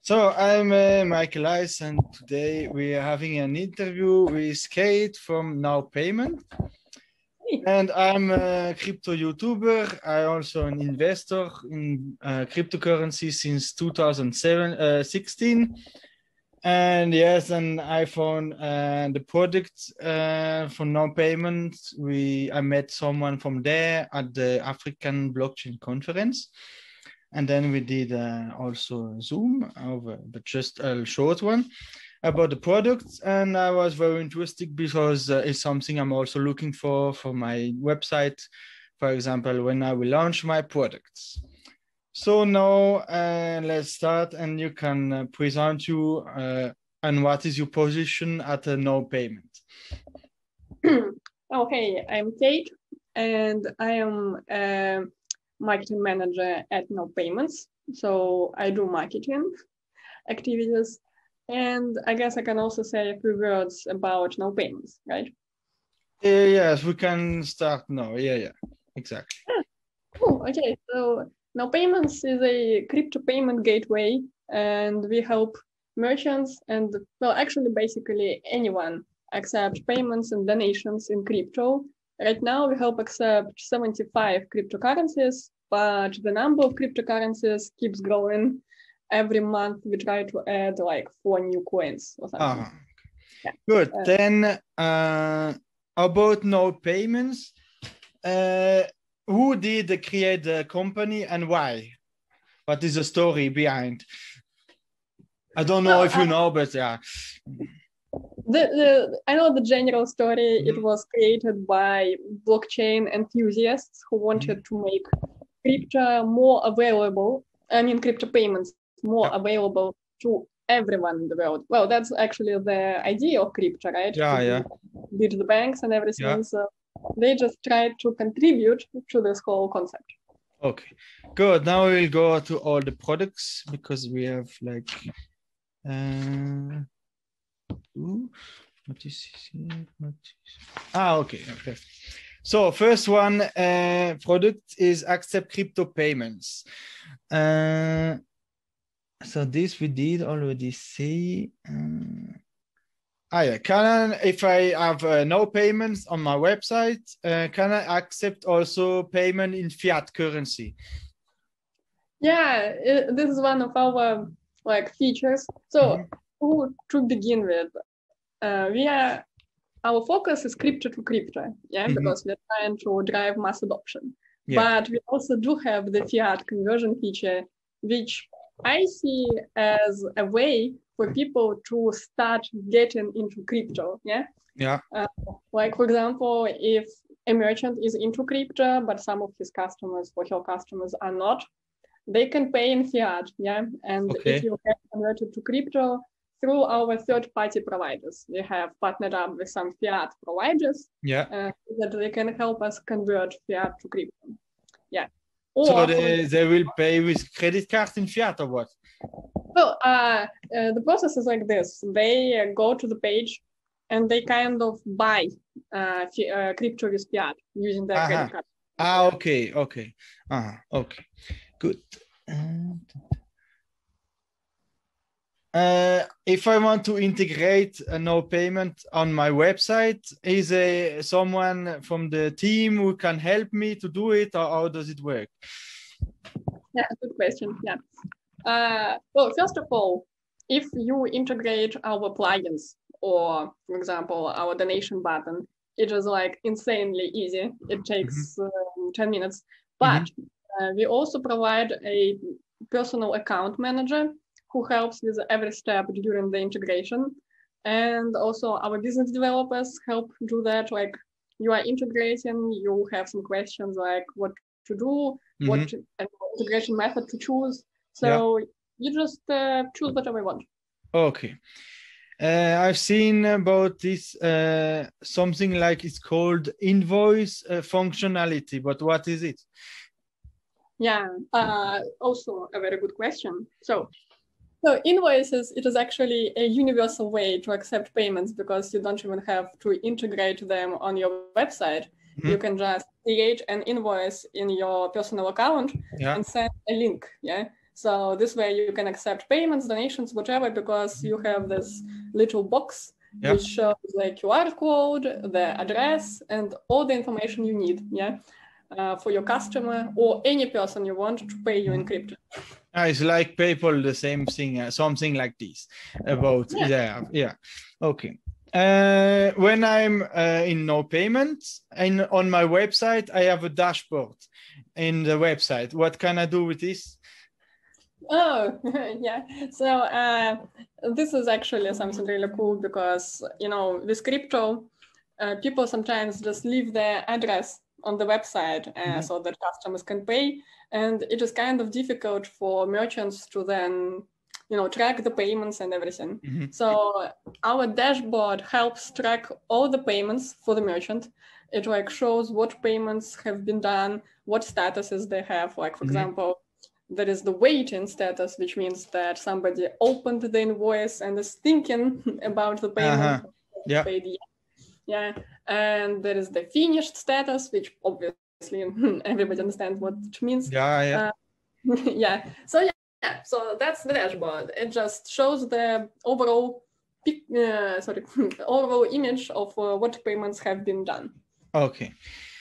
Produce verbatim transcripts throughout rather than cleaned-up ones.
So I'm uh, Michael Eis, and today we are having an interview with Kate from Now Payment. And I'm a crypto YouTuber. I'm also an investor in uh, cryptocurrency since two thousand sixteen. And yes, an iPhone and the product uh, for Now Payment. We I met someone from there at the African Blockchain Conference. And then we did uh, also Zoom over, but just a short one about the products. And I was very interested because uh, it's something I'm also looking for for my website, for example, when I will launch my products. So now uh, let's start, and you can uh, present you uh, and what is your position at uh, Now Payment. Okay, I'm Kate, and I am a marketing manager at Now Payments. So I do marketing activities, and I guess I can also say a few words about Now Payments, right? Uh, yes, we can start now. Yeah, yeah, exactly. Yeah. Cool. Okay, so Now Payments is a crypto payment gateway, and we help merchants and, well, actually, basically anyone accept payments and donations in crypto. Right now, we help accept seventy-five cryptocurrencies, but the number of cryptocurrencies keeps growing. Every month, we try to add like four new coins or something. Uh-huh. Yeah. Good. Uh, then uh, about Now Payments, uh, who did create the company and why? What is the story behind? I don't know well, if you uh, know, but yeah. The, the, I know the general story. Mm-hmm. It was created by blockchain enthusiasts who wanted mm-hmm. to make crypto more available. I mean, crypto payments more yeah. available to everyone in the world. Well, that's actually the idea of crypto, right? Yeah, to yeah. Beat the banks and everything. Yeah. So they just tried to contribute to this whole concept. Okay, good. Now we'll go to all the products because we have like. Uh, ooh, what is it? What is... Ah, okay, okay. So first one uh, product is accept crypto payments. Uh, so this we did already see. Uh, ah, yeah. Can I, if I have uh, no payments on my website, uh, can I accept also payment in fiat currency? Yeah, it, this is one of our like features. So mm-hmm. who, to begin with, uh, we are our focus is crypto to crypto, yeah, mm-hmm. because we're trying to drive mass adoption. Yeah. But we also do have the fiat conversion feature, which I see as a way for people to start getting into crypto. Yeah. Yeah. Uh, like for example, if a merchant is into crypto, but some of his customers or her customers are not, they can pay in fiat, yeah. And okay. if you have converted to crypto through our third-party providers, we have partnered up with some fiat providers, yeah, uh, that they can help us convert fiat to crypto, yeah. Or so they, they will pay with credit card in fiat or what? Well, uh, uh, the process is like this: they uh, go to the page and they kind of buy uh, fi- uh, crypto with fiat using their uh-huh. credit card. Ah, okay, okay, uh-huh. Okay. Good. Uh, if I want to integrate a Now Payment on my website, is there someone from the team who can help me to do it, or how does it work? Yeah, good question. Yeah. Uh, well, first of all, if you integrate our plugins, or for example, our donation button, it is like insanely easy. It takes mm-hmm. um, ten minutes, but mm-hmm. Uh, we also provide a personal account manager who helps with every step during the integration. And also our business developers help do that. Like you are integrating, you have some questions like what to do, mm-hmm. what uh, integration method to choose. So yeah. you just uh, choose whatever you want. Okay. Uh, I've seen about this, uh, something like it's called invoice uh, functionality, but what is it? Yeah, uh, also a very good question. So, so invoices, it is actually a universal way to accept payments because you don't even have to integrate them on your website. Mm-hmm. You can just create an invoice in your personal account yeah. and send a link, yeah? So this way you can accept payments, donations, whatever, because you have this little box yeah. which shows the Q R code, the address, and all the information you need, yeah, uh, for your customer or any person you want to pay you in crypto. Ah, it's like PayPal, the same thing, uh, something like this about yeah, yeah. yeah. Okay. Uh, when I'm uh, in no payments and on my website, I have a dashboard in the website. What can I do with this? Oh, yeah. So uh, this is actually something really cool because, you know, with crypto, uh, people sometimes just leave their address on the website uh, mm-hmm. so that customers can pay. And it is kind of difficult for merchants to then, you know, track the payments and everything. Mm-hmm. So our dashboard helps track all the payments for the merchant. It like shows what payments have been done, what statuses they have. Like, for mm-hmm. example, there is the waiting status, which means that somebody opened the invoice and is thinking about the payment. Uh-huh. Yeah. Paid yet. Yeah. And there is the finished status, which obviously everybody understands what it means. Yeah, yeah. Uh, yeah. So yeah. Yeah, so that's the dashboard. It just shows the overall, uh, sorry, overall image of uh, what payments have been done. Okay.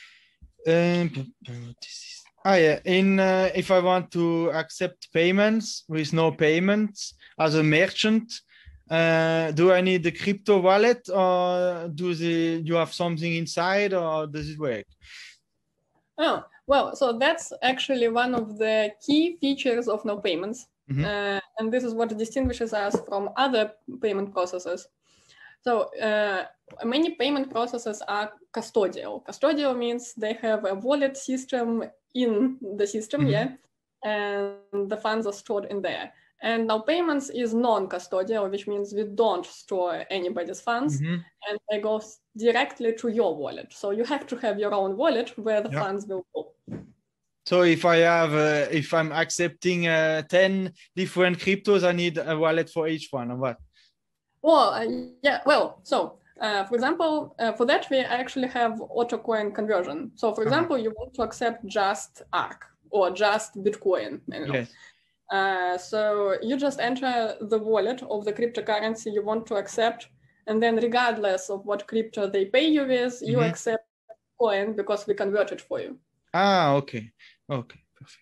Um, ah, yeah. In uh, if I want to accept payments with no payments as a merchant, uh, do I need the crypto wallet, or do the, you have something inside, or does it work? Oh. Well, so that's actually one of the key features of no payments. Mm-hmm. Uh, and this is what distinguishes us from other payment processors. So uh, many payment processors are custodial. Custodial means they have a wallet system in the system, mm-hmm. yeah, and the funds are stored in there. And now payments is non-custodial, which means we don't store anybody's funds, mm-hmm. and they go directly to your wallet. So you have to have your own wallet where the yeah. funds will go. So if I have, uh, if I'm accepting uh, ten different cryptos, I need a wallet for each one, or what? Well, uh, yeah, well, so uh, for example, uh, for that we actually have auto coin conversion. So for example, uh-huh. you want to accept just A R C or just Bitcoin. You know? Yes. Uh, so you just enter the wallet of the cryptocurrency you want to accept, and then regardless of what crypto they pay you with, mm-hmm. you accept coin because we convert it for you. Ah, okay. Okay, perfect.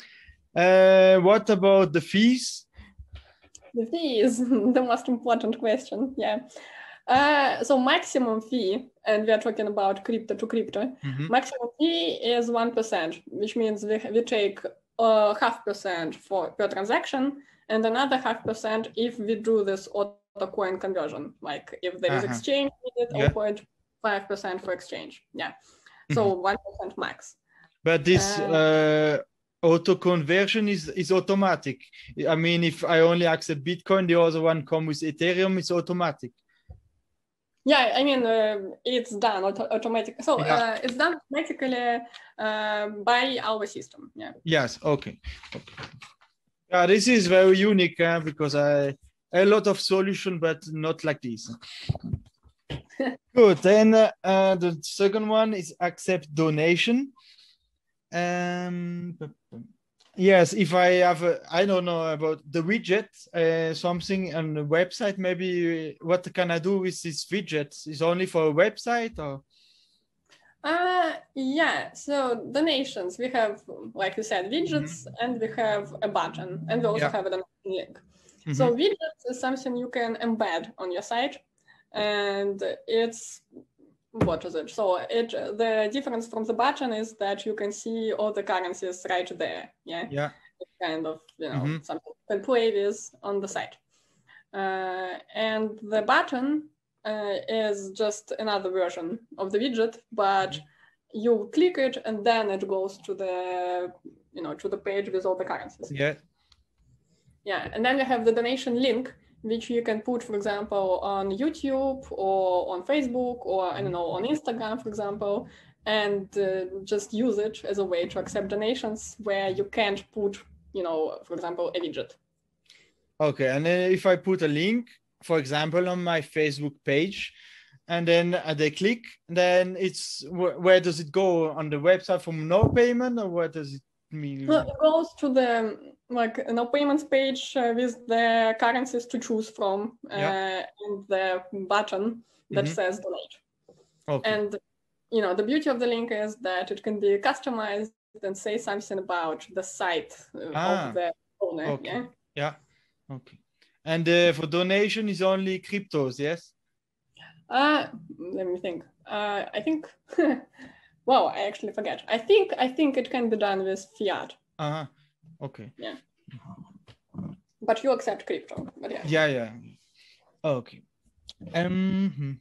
Uh, what about the fees? The fees, the most important question, yeah. Uh, so maximum fee, and we are talking about crypto to crypto, mm-hmm. maximum fee is one percent, which means we, we take uh, half percent for per transaction and another half percent if we do this auto coin conversion, like if there is uh-huh. exchange needed, yeah. zero point five percent for exchange, yeah. So mm-hmm. one percent max. But this uh, auto conversion is, is automatic. I mean, if I only accept Bitcoin, the other one comes with Ethereum, it's automatic. Yeah, I mean, uh, it's done auto automatically. So yeah. uh, it's done automatically uh, by our system. Yeah. Yes. Okay. Okay. Yeah, this is very unique uh, because I a lot of solution, but not like this. Good. Then uh, uh, the second one is accept donation. Um. Yes, if I have, a, I don't know about the widget, uh, something on the website, maybe what can I do with this widget? Is only for a website or? Uh, yeah, so donations, we have, like you said, widgets, mm-hmm. and we have a button, and we also yeah. have a donation link. Mm-hmm. So widgets is something you can embed on your site, and it's, what is it? So it the difference from the button is that you can see all the currencies right there. Yeah. Yeah. It's kind of, you know, mm-hmm. something you can play with on the site. Uh, and the button uh, is just another version of the widget, but mm-hmm. you click it and then it goes to the, you know, to the page with all the currencies. Yeah. Yeah. And then you have the donation link, which you can put, for example, on YouTube or on Facebook or, I don't know, on Instagram, for example, and uh, just use it as a way to accept donations where you can't put, you know, for example, a widget. Okay, and then if I put a link, for example, on my Facebook page, and then uh, they click, then it's, wh where does it go? On the website from no payment, or where does it me. Well, it goes to the like you know payments page uh, with the currencies to choose from uh, Yeah. and the button that Mhm. says donate. Okay. And you know the beauty of the link is that it can be customized and say something about the site uh, Ah, of the owner. okay. Yeah. Yeah. Okay. And uh, for donation is only cryptos, yes? Uh, let me think. Uh, I think. Wow, I actually forget. I think I think it can be done with fiat. Uh-huh. Okay. Yeah. But you accept crypto. But yeah. Yeah, yeah. Okay. Um.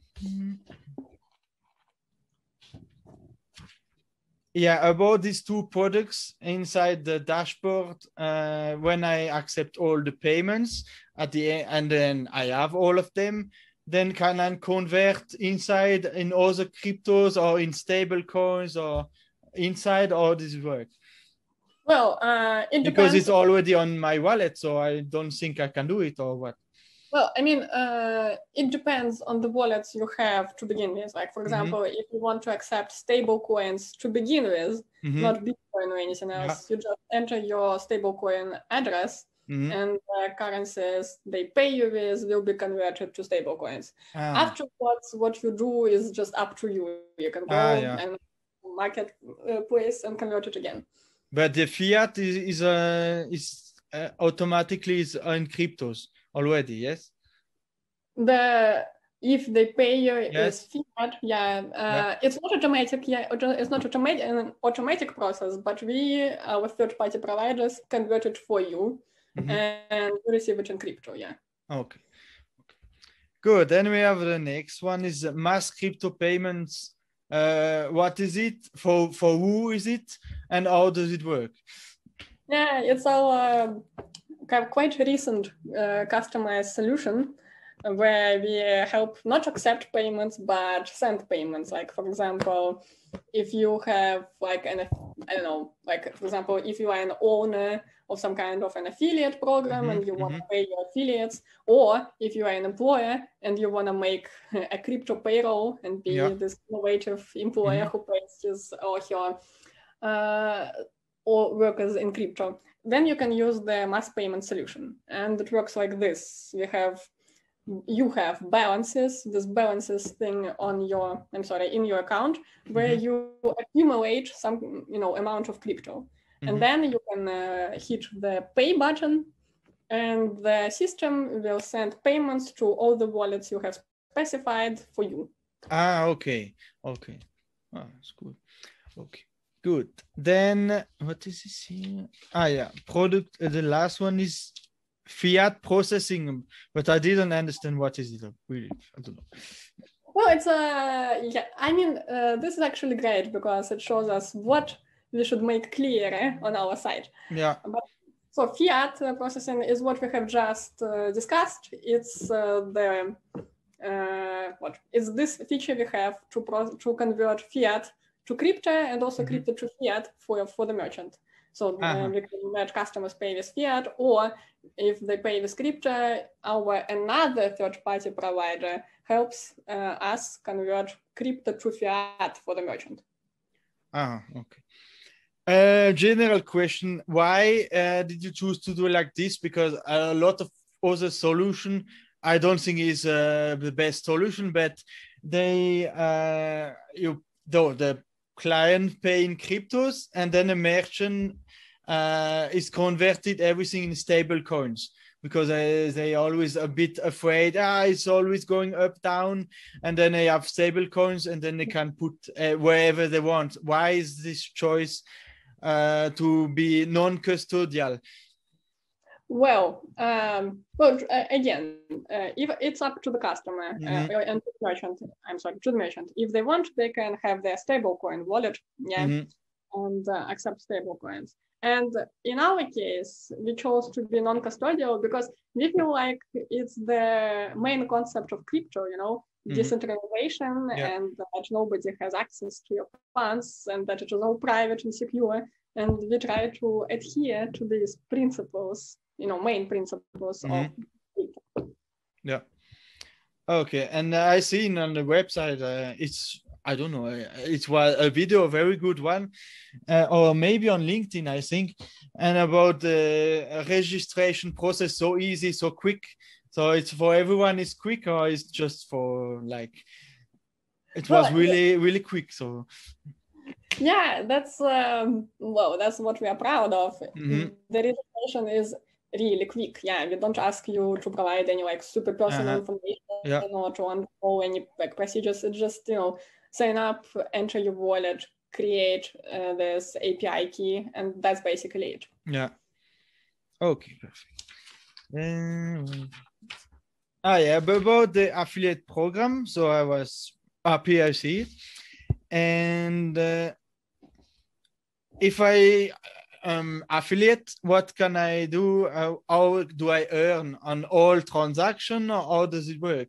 Yeah, about these two products inside the dashboard, uh, when I accept all the payments at the end, and then I have all of them, then can I convert inside in other cryptos or in stable coins or inside, or does it work? Well, uh, it Because depends. it's already on my wallet, so I don't think I can do it, or what? Well, I mean, uh, it depends on the wallets you have to begin with. Like, for example, mm-hmm. if you want to accept stable coins to begin with, mm-hmm. not Bitcoin or anything else, yeah. you just enter your stablecoin address, mm-hmm. and the currencies they pay you with will be converted to stable coins. Ah. Afterwards, what you do is just up to you. You can go ah, yeah. and marketplace and convert it again. But the fiat is is, uh, is uh, automatically is in cryptos already, yes? The if they pay you yes. is fiat, yeah, uh, yeah, it's not automatic. Yeah, it's not automatic an automatic process, but we, our third-party providers, convert it for you, mm-hmm. and you receive it in crypto. Yeah. Okay. Okay. Good. Then we have the next one is mass crypto payments. Uh, what is it for? For who is it, and how does it work? Yeah, it's our uh, quite recent uh, customized solution where we help not accept payments but send payments. Like, for example, if you have like an I don't know, like for example, if you are an owner of some kind of an affiliate program, mm-hmm, and you want to mm-hmm. pay your affiliates, or if you are an employer and you want to make a crypto payroll and be yeah. this innovative employer mm-hmm. who pays his or her uh, or workers in crypto, then you can use the mass payment solution. And it works like this. We have you have balances, this balances thing on your, I'm sorry, in your account, where mm-hmm. you accumulate some, you know, amount of crypto. Mm-hmm. And then you can uh, hit the pay button, and the system will send payments to all the wallets you have specified for you. Ah, okay. Okay. Ah, that's good. Okay. Good. Then what is this here? Ah, yeah. Product. Uh, the last one is fiat processing, but I didn't understand what is it. Really, I don't know. Well, it's a uh, yeah. I mean, uh, this is actually great because it shows us what we should make clear on our site. Yeah. But, so fiat processing is what we have just uh, discussed. It's uh, the uh, what is this feature we have to pro- to convert fiat to crypto and also mm-hmm. crypto to fiat for for the merchant. So uh-huh. uh, we can let customers pay with fiat, or if they pay with crypto, our another third-party provider helps uh, us convert crypto to fiat for the merchant. Ah, okay. Uh, general question: why uh, did you choose to do it like this? Because a lot of other solution, I don't think is uh, the best solution, but they uh, you though the client pay in cryptos and then a merchant uh, is converted everything in stable coins, because uh, they always a bit afraid, ah, it's always going up, down, and then they have stable coins and then they can put uh, wherever they want. Why is this choice uh, to be non-custodial? Well, um, well, uh, again, uh, if it's up to the customer mm-hmm. uh, and to the merchant, I'm sorry, to the merchant. If they want, they can have their stablecoin wallet, yeah, mm-hmm. and uh, accept stablecoins. And in our case, we chose to be non-custodial because we feel like it's the main concept of crypto, you know, mm-hmm. decentralization, yeah. and that nobody has access to your funds, and that it is all private and secure. And we try to adhere to these principles, you know, main principles mm-hmm. of crypto. Yeah. Okay, and I seen on the website uh, it's I don't know, it was a video, a very good one, uh, or maybe on LinkedIn, I think, and about the registration process, so easy, so quick. So it's for everyone, it's quick, or it's just for like, it was Well, really, really quick. So yeah, that's, um, well, that's what we are proud of. Mhm. The registration is really quick. Yeah, we don't ask you to provide any like super personal Uh-huh. information Yeah. or to undergo any like procedures. It's just, you know, sign up, enter your wallet, create uh, this A P I key, and that's basically it. Yeah. Okay, perfect. Um, ah, yeah, but about the affiliate program, so I was happy I see it. And uh, if I um, affiliate, what can I do? How, how do I earn on all transaction, or how does it work?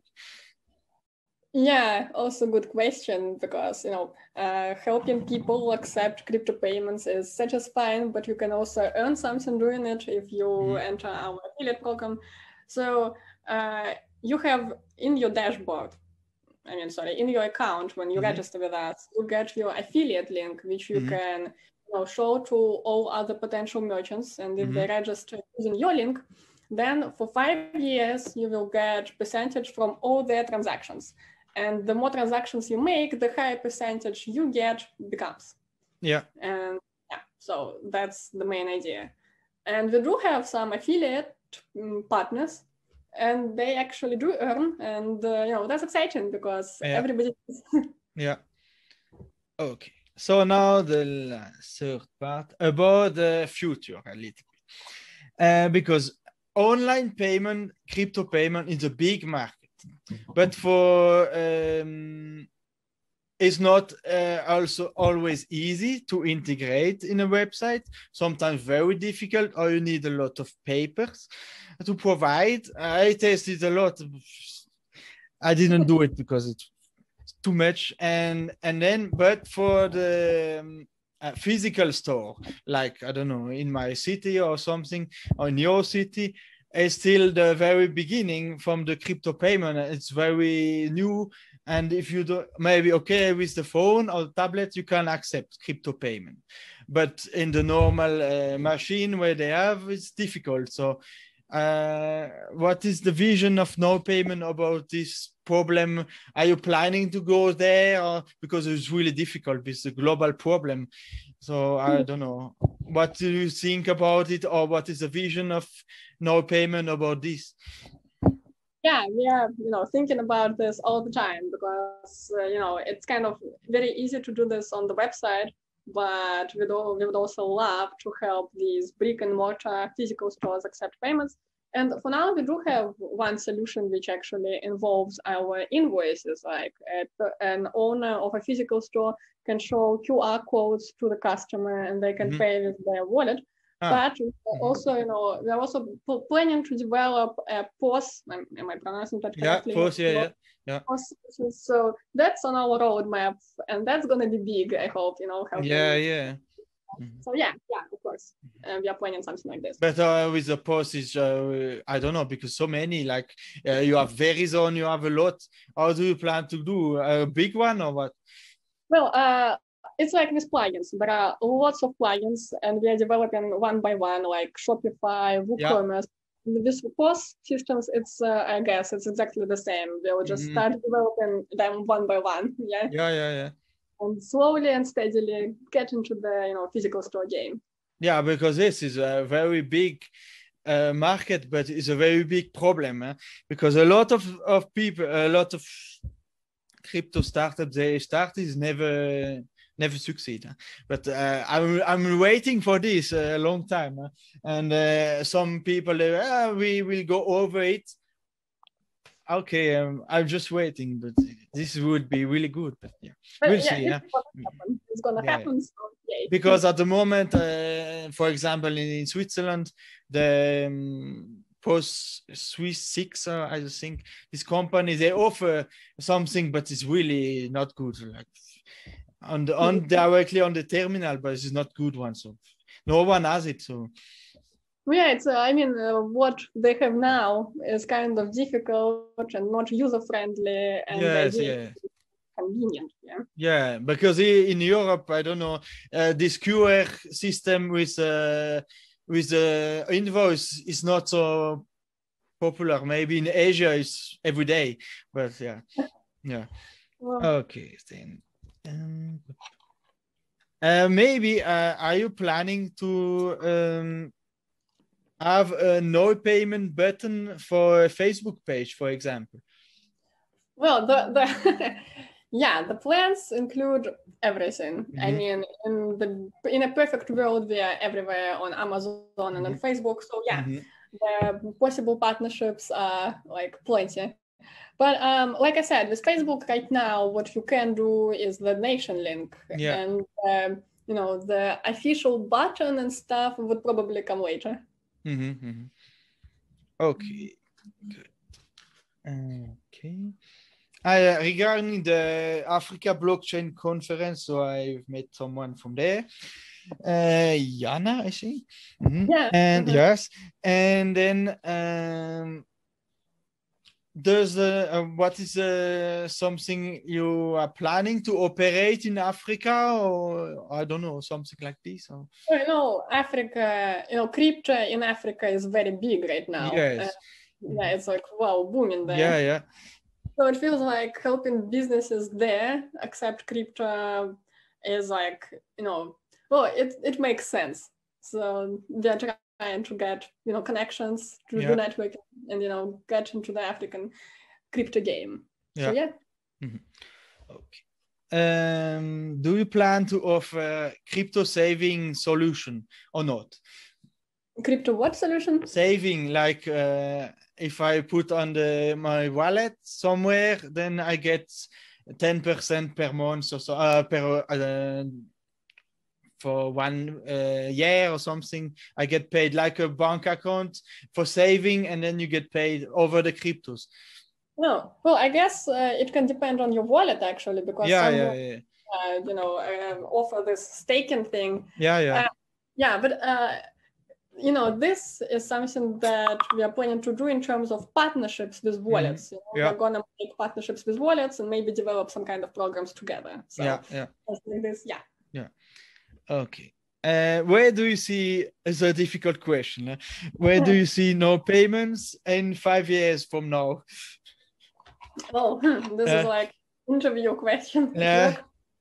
Yeah, also good question, because you know uh, helping people accept crypto payments is satisfying, but you can also earn something doing it if you Mhm. enter our affiliate program. So uh, you have in your dashboard, I mean, sorry, in your account when you Mhm. register with us, you get your affiliate link, which you Mhm. can you know, show to all other potential merchants, and if Mhm. they register using your link, then for five years you will get percentage from all their transactions. And the more transactions you make, the higher percentage you get becomes. Yeah. And yeah, so that's the main idea. And we do have some affiliate um, partners, and they actually do earn, and uh, you know that's exciting because Yeah. everybody. Yeah. Okay. So now the third part about the future a little bit, uh, because online payment, crypto payment is a big market, but for um, it's not uh, also always easy to integrate in a website. Sometimes very difficult, or you need a lot of papers to provide. I tested a lot. I didn't do it because it's too much, and and then but for the um, uh, physical store, like I don't know, in my city or something, or in your city, it's still the very beginning from the crypto payment. It's very new, and if you do maybe okay with the phone or tablet, you can accept crypto payment, but in the normal uh, machine where they have, it's difficult. So uh, what is the vision of no payment about this problem? Are you planning to go there, or because it's really difficult with the global problem? So I don't know. What do you think about it, or what is the vision of no payment about this? Yeah, we are you know thinking about this all the time, because uh, you know it's kind of very easy to do this on the website, but we, do, we would also love to help these brick and mortar physical stores accept payments. And for now, we do have one solution which actually involves our invoices. Like a, an owner of a physical store can show Q R codes to the customer, and they can mm-hmm. pay with their wallet. Ah. But mm-hmm. also, you know, we're also planning to develop a P O S. Am, am I pronouncing that correctly? Yeah, P O S, yeah, yeah, yeah. P O S. So that's on our roadmap, and that's going to be big, I hope, you know. Yeah, yeah. Mm-hmm. So yeah, yeah, of course, uh, we are planning something like this. But uh, with the post is, uh, I don't know, because so many, like uh, you have Verizon, you have a lot. How do you plan to do a big one or what? Well, uh, it's like with plugins. There are lots of plugins, and we are developing one by one, like Shopify, WooCommerce. Yeah. With P O S systems, it's uh, I guess it's exactly the same. We'll just mm-hmm. start developing them one by one. Yeah. Yeah, yeah, yeah. And slowly and steadily get into the you know physical store game. Yeah, because this is a very big uh, market, but it's a very big problem eh? Because a lot of, of people, a lot of crypto startups they start is never never succeed. Eh? But uh, I'm I'm waiting for this a long time, eh? And uh, some people they, ah, we will go over it. Okay, um, I'm just waiting, but this would be really good. But yeah, but we'll yeah, see. Yeah, it's gonna yeah, happen. Yeah. So, yay. Because at the moment, uh, for example, in, in Switzerland, the um, Post Swiss Six, uh, I think this company they offer something, but it's really not good. Like on the on directly on the terminal, but it's not good one. So no one has it. So. Yeah, it's. Uh, I mean, uh, what they have now is kind of difficult and not user friendly. And yes, they yeah. convenient. Yeah. Yeah, because in Europe, I don't know, uh, this Q R system with uh, with the invoice is not so popular. Maybe in Asia it's every day, but yeah, yeah. Well, okay, then. Um, uh, maybe uh, are you planning to um, have a no payment button for a Facebook page, for example? Well, the the yeah, the plans include everything. Mm-hmm. I mean, in the in a perfect world, we are everywhere on Amazon and mm-hmm. on Facebook. So yeah, mm-hmm. the possible partnerships are like plenty. But um, like I said, with Facebook right now, what you can do is the nation link, yeah. and um, you know the official button and stuff would probably come later. Mm-hmm, mm-hmm. Okay, good. Okay. Uh, regarding the Africa Blockchain Conference, so I've met someone from there, uh, Jana, I think. Mm-hmm. Yeah. And mm-hmm. yes, and then um, there's the uh, what is uh, something you are planning to operate in Africa, or I don't know, something like this? Or... Well, you know, Africa, you know, crypto in Africa is very big right now. Yes. Uh, yeah, it's like wow, booming there. Yeah, yeah. So it feels like helping businesses there accept crypto is like, you know, well, it, it makes sense. So they're trying to get, you know, connections to yeah. the network and, you know, get into the African crypto game. Yeah. So yeah. Mm-hmm. Okay. Um, do you plan to offer crypto saving solution or not? Crypto what solution? Saving, like uh, if I put on the my wallet somewhere, then I get ten percent per month or so uh, per uh, for one uh, year or something. I get paid like a bank account for saving, and then you get paid over the cryptos. No, well, I guess uh, it can depend on your wallet actually, because yeah, some yeah, wallets, yeah. Uh, you know, uh, offer this staking thing. Yeah, yeah, uh, yeah, but. Uh, You know, this is something that we are planning to do in terms of partnerships with wallets. Mm-hmm. You know, yeah. We're going to make partnerships with wallets and maybe develop some kind of programs together. So, yeah, yeah. Like this, yeah. Yeah. Okay. Uh, where do you see, it's a difficult question, eh? Where do you see no payments in five years from now? Oh, this uh, is like interview question. Yeah.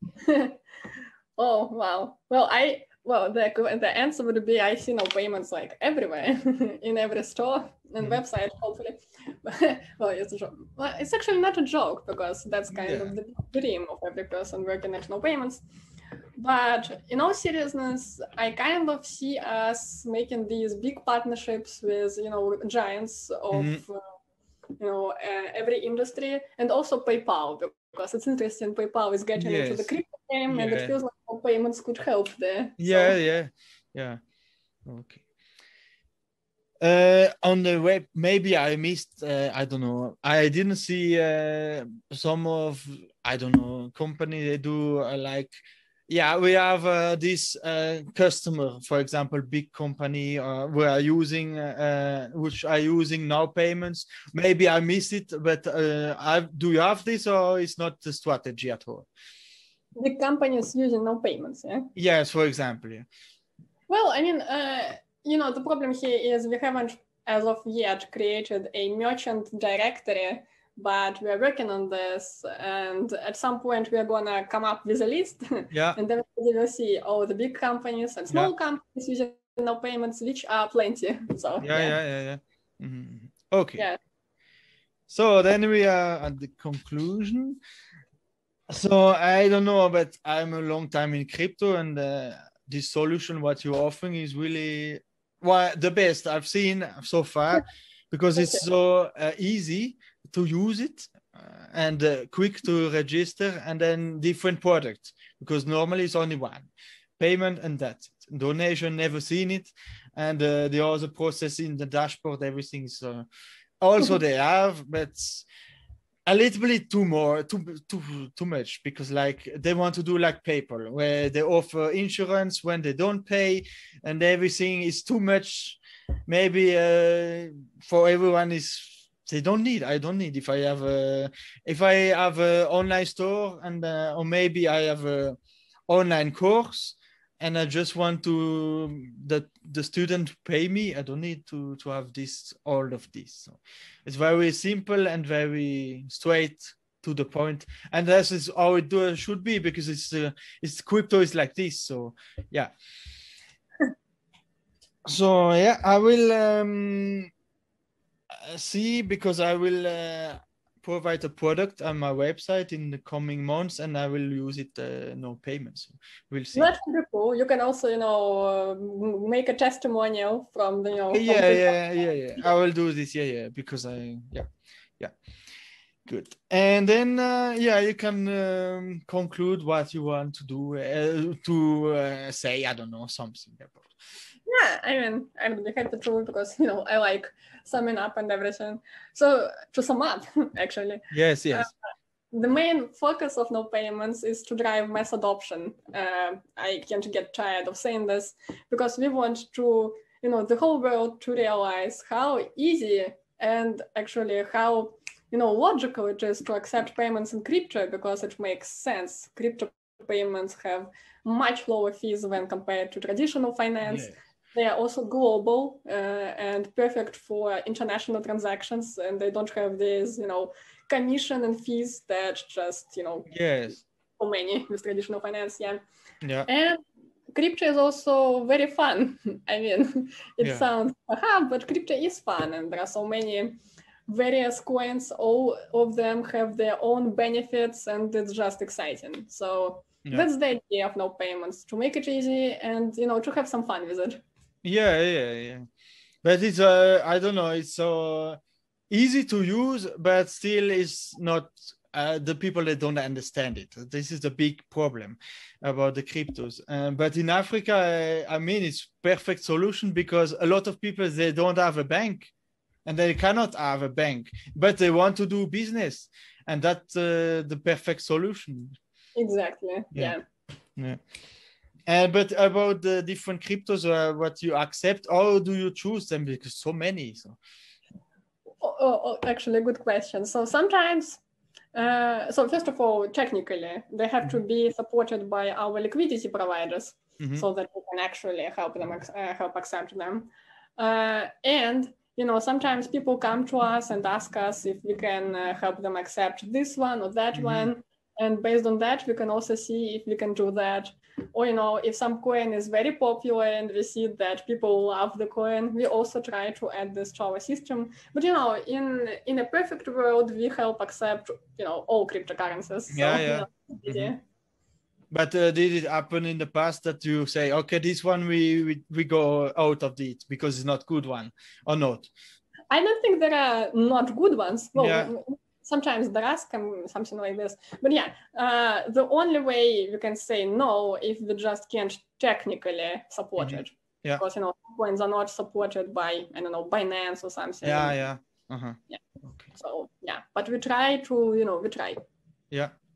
Oh, wow. Well, I... Well, the, the answer would be I see no payments like everywhere, in every store and mm. website, hopefully. Well, it's a joke. Well, it's actually not a joke, because that's kind yeah. of the dream of every person working at no payments. But in all seriousness, I kind of see us making these big partnerships with, you know, giants of, mm. uh, you know, uh, every industry, and also PayPal, because it's interesting. PayPal is getting yes. into the crypto game, yeah. and it feels like payments could help there. Yeah, so. yeah, yeah. Okay. Uh, on the web, maybe I missed. Uh, I don't know. I didn't see uh, some of. I don't know. Company they do uh, like. Yeah, we have uh, this uh, customer, for example, big company uh, we are using, uh, which are using now payments. Maybe I miss it, but uh, I do you have this, or it's not the strategy at all? The companies using no payments, yeah? Yes, for example, yeah. Well, I mean, uh, you know, the problem here is we haven't, as of yet, created a merchant directory, but we are working on this, and at some point we are gonna come up with a list, yeah. and then we will see all the big companies and small yeah. companies using no payments, which are plenty. So yeah, yeah, yeah, yeah. yeah. Mm-hmm. Okay. Yeah. So then we are at the conclusion. So I don't know, but I'm a long time in crypto, and uh, this solution, what you're offering, is really well the best I've seen so far, because it's so uh, easy to use it uh, and uh, quick to register, and then different products, because normally it's only one payment and that's it. Donation, never seen it, and uh, the other process in the dashboard, everything is uh, also they have, but a little bit too more, too too too much, because like they want to do like PayPal, where they offer insurance when they don't pay, and everything is too much. Maybe uh, for everyone is they don't need. I don't need. If I have a, if I have an online store and uh, or maybe I have a online course and I just want to that the student pay me, I don't need to to have this all of this. So it's very simple and very straight to the point, and this is how it do, should be, because it's uh, it's crypto is like this. So yeah. So yeah, I will um, see, because I will uh, provide a product on my website in the coming months, and I will use it uh, no payments. We'll see. That's pretty cool. You can also, you know, uh, make a testimonial from the, you know. Yeah, from yeah, yeah, yeah. I will do this. Yeah, yeah, because I, yeah, yeah. Good. And then, uh, yeah, you can um, conclude what you want to do, uh, to uh, say, I don't know, something about. Yeah, I mean, I would be happy to, because, you know, I like summing up and everything. So to sum up, actually. Yes, yes. Uh, the main focus of no payments is to drive mass adoption. Uh, I can't get tired of saying this, because we want to, you know, the whole world to realize how easy and actually how, you know, logical it is to accept payments in crypto, because it makes sense. Crypto payments have much lower fees when compared to traditional finance. Yeah. They are also global uh, and perfect for international transactions, and they don't have these, you know, commission and fees that just, you know, yes, so many with traditional finance. Yeah. Yeah. And crypto is also very fun. I mean, it yeah. sounds, aha, but crypto is fun, and there are so many various coins. All of them have their own benefits, and it's just exciting. So yeah. that's the idea of no payments, to make it easy and, you know, to have some fun with it. Yeah, yeah, yeah. But it's, uh, I don't know, it's so uh, easy to use, but still is not uh, the people that don't understand it. This is the big problem about the cryptos. Um, but in Africa, I, I mean, it's perfect solution, because a lot of people, they don't have a bank, and they cannot have a bank, but they want to do business, and that's uh, the perfect solution. Exactly. Yeah. Yeah. yeah. Uh, but about the different cryptos, uh, what you accept, how do you choose them? Because so many. So. Oh, oh, oh, actually, a good question. So sometimes, uh, so first of all, technically, they have mm-hmm. to be supported by our liquidity providers, mm-hmm. so that we can actually help them uh, help accept them. Uh, and you know, sometimes people come to us and ask us if we can uh, help them accept this one or that mm-hmm. one. And based on that, we can also see if we can do that. Or, you know, if some coin is very popular and we see that people love the coin, we also try to add this to our system. But, you know, in in a perfect world, we help accept, you know, all cryptocurrencies. So, yeah, yeah. You know, mm-hmm. But uh, did it happen in the past that you say, okay, this one we, we, we go out of it because it's not good one, or not? I don't think there are not good ones. Well, yeah. Sometimes there are something like this. But yeah, uh, the only way we can say no if we just can't technically support mm-hmm. it. Yeah. Because, you know, coins are not supported by, I don't know, Binance or something. Yeah, yeah. Uh-huh. Yeah. Okay. So, yeah, but we try to, you know, we try. Yeah,